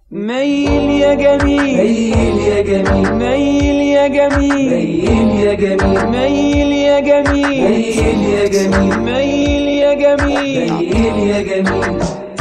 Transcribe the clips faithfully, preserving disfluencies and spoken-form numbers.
ميل يا جميل ميل يا جميل ميل يا جميل ميل يا جميل ميل يا جميل ميل يا جميل ميل يا جميل ميل يا جميل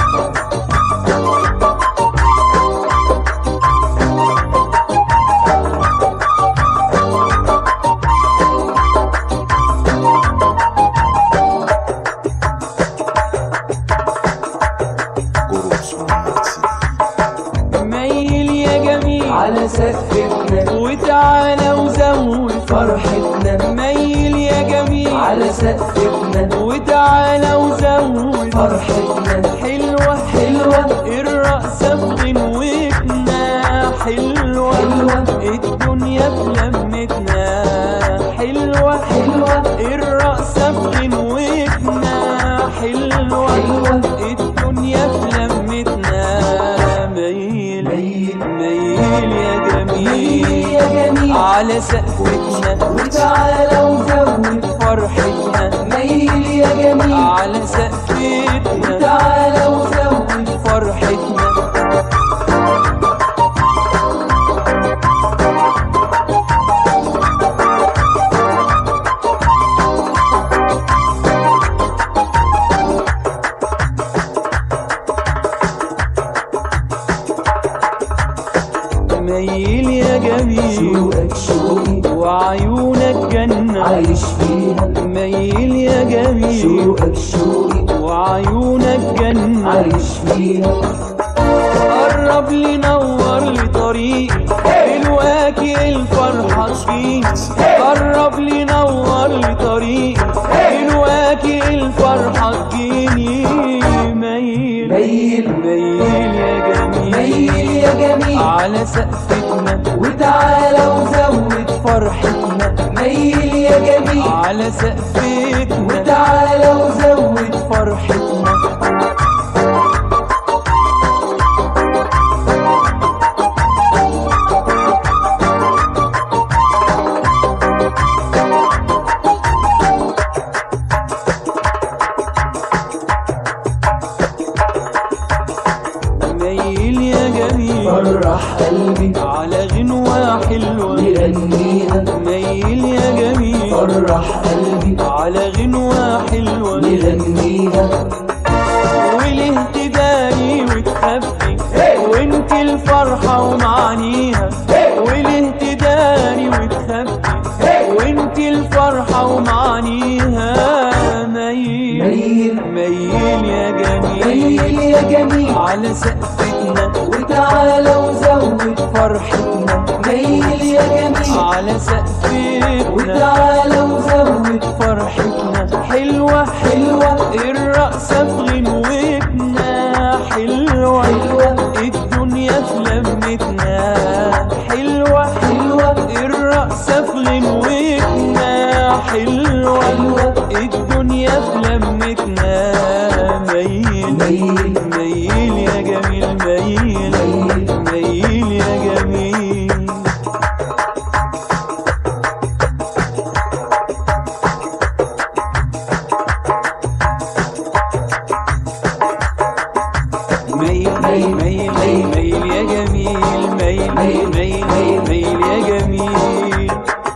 ميل يا جميل على سقفنا وتعالى وزود فرحتنا ميل يا جميل على سقفنا وتعالى وزود فرحتنا حلوة حلوة الرقصة في غنوتنا حلوة حلوة الدنيا في لمتنا حلوة حلوة الرقصة في غنوتنا حلوة حلوة الدنيا في لمتنا ميل ميل ميل يا جميل ميل يا جميل على سقفنا وتعالى وزود فرحتنا ميل يا جميل على سقفنا تعالى وزود فرحتنا ميل يا جميل شوقك شوقي وعيونك جنة عايش فيها ميل يا جميل شوقك شوقي وعيونك جنة عايش فيها قرب لي نور لي طريقي دلوقتي الفرحة فيني قرب لي نور لي طريقي دلوقتي الفرحة تجيني ميل ميل ميل يا جميل ميل يا جميل على سقفنا وتعالى وزود فرحتنا ميل يا جميل على سقفنا وتعالى وزود فرحتنا ميل يا جميل فرح قلبي على غنوة حلوة نغنيها ميل يا جميل فرح قلبي على غنوة حلوة نغنيها وله تداري وتخبي وانت الفرحة ومعانيها وله تداري وتخبي وانت الفرحة ومعانيها ميل ميل ميل يا جميل ميل يا جميل على سقفنا وتعالى وزود فرحتنا ميل يا جميل على سقفنا وتعالى وزود فرحتنا حلوة حلوة الرقصة في غنوتنا حلوة حلوة الدنيا في لمتنا حلوة حلوة الرقصة في غنوتنا حلوة حلوة الدنيا في لمتنا ميل ميل ميل يا جميل ميل ميل ميل يا جميل ميل ميل ميل ميل ميل يا جميل ميل ميل ميل ميل ميل يا جميل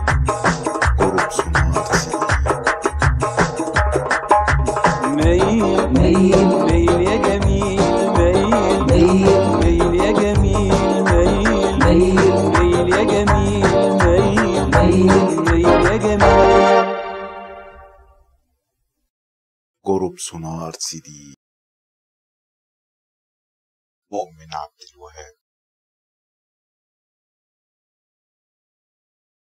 ميل ميل ميل يا جميل ميل ميل ميل يا جميل ميل ميل ميل يا جميل ميل ميل ميل يا جميل جروب سونار سي دي مؤمن عبد الوهاب.